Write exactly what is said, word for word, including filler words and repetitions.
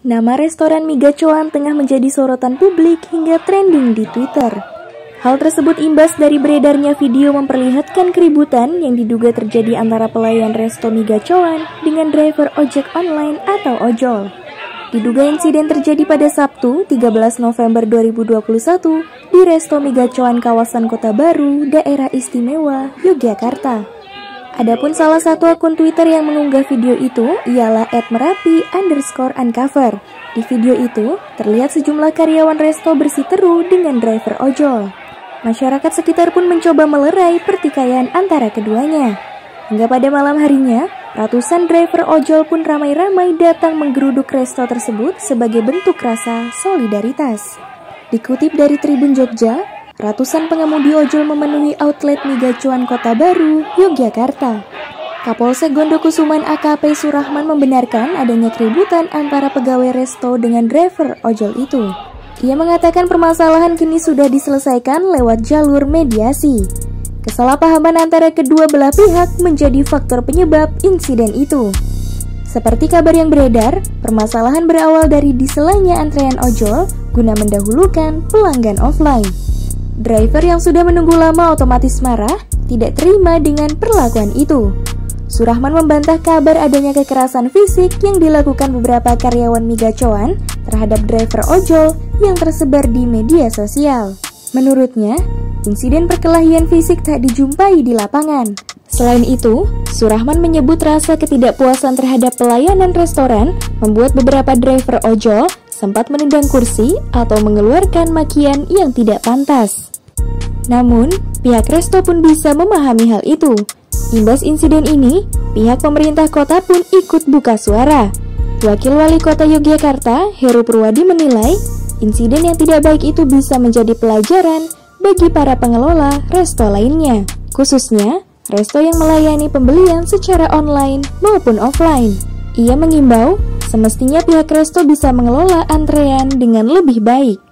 Nama restoran mie gacoan tengah menjadi sorotan publik hingga trending di Twitter. Hal tersebut imbas dari beredarnya video memperlihatkan keributan yang diduga terjadi antara pelayan resto mie gacoan dengan driver ojek online atau ojol. Diduga insiden terjadi pada Sabtu, tiga belas November dua ribu dua puluh satu di resto mie gacoan kawasan Kota Baru, Daerah Istimewa, Yogyakarta. Adapun salah satu akun Twitter yang mengunggah video itu ialah et merapi underscore uncover. Di video itu, terlihat sejumlah karyawan resto bersiteru dengan driver ojol. Masyarakat sekitar pun mencoba melerai pertikaian antara keduanya. Hingga pada malam harinya, ratusan driver ojol pun ramai-ramai datang menggeruduk resto tersebut sebagai bentuk rasa solidaritas. Dikutip dari Tribun Jogja, ratusan pengemudi ojol memenuhi outlet mie gacoan Kota Baru, Yogyakarta. Kapolsek Gondokusuman A K P Surahman membenarkan adanya keributan antara pegawai resto dengan driver ojol itu. Ia mengatakan permasalahan kini sudah diselesaikan lewat jalur mediasi. Kesalahpahaman antara kedua belah pihak menjadi faktor penyebab insiden itu. Seperti kabar yang beredar, permasalahan berawal dari diselanya antrean ojol guna mendahulukan pelanggan offline. Driver yang sudah menunggu lama otomatis marah, tidak terima dengan perlakuan itu. Surahman membantah kabar adanya kekerasan fisik yang dilakukan beberapa karyawan mie gacoan terhadap driver ojol yang tersebar di media sosial. Menurutnya, insiden perkelahian fisik tak dijumpai di lapangan. Selain itu, Surahman menyebut rasa ketidakpuasan terhadap pelayanan restoran membuat beberapa driver ojol sempat menendang kursi atau mengeluarkan makian yang tidak pantas. Namun, pihak resto pun bisa memahami hal itu. Imbas insiden ini, pihak pemerintah kota pun ikut buka suara. Wakil Wali Kota Yogyakarta, Heru Purwadi menilai, insiden yang tidak baik itu bisa menjadi pelajaran bagi para pengelola resto lainnya, khususnya resto yang melayani pembelian secara online maupun offline. Ia mengimbau, semestinya pihak resto bisa mengelola antrean dengan lebih baik.